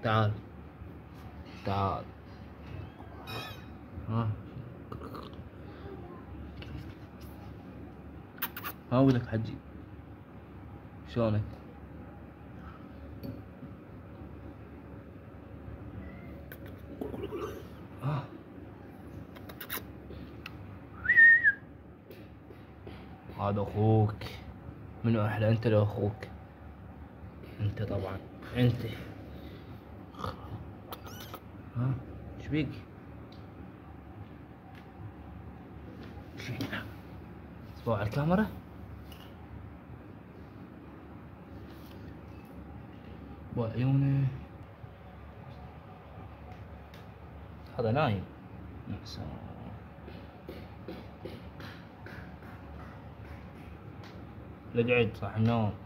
تعال تعال. ها ها ولك حجي، شلونك؟ هذا اخوك. منو احلى، انت لو اخوك؟ انت طبعا انت. ها ايش بيك؟ اصبعوا على الكاميرا. وعيونه. هذا نايم. نعسان. لا قعد صح النوم.